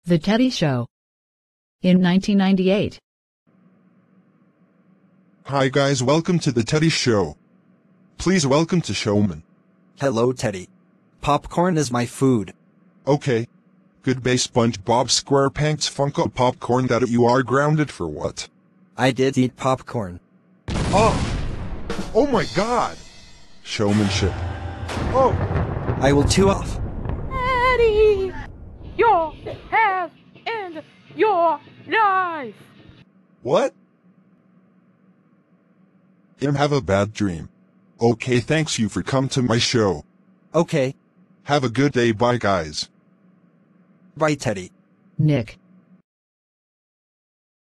The Teddy Show. In 1998. Hi guys, welcome to the Teddy Show. Please welcome to Showman. Hello, Teddy. Popcorn is my food. Okay. Goodbye SpongeBob SquarePants Funko Popcorn. That you are grounded for what? I did eat popcorn. Oh my god! Showmanship. Oh! I will chew off. Teddy, your hands in your life. What? Have a bad dream. Okay, thanks you for come to my show. Okay. Have a good day, bye guys. Bye, Teddy. Nick.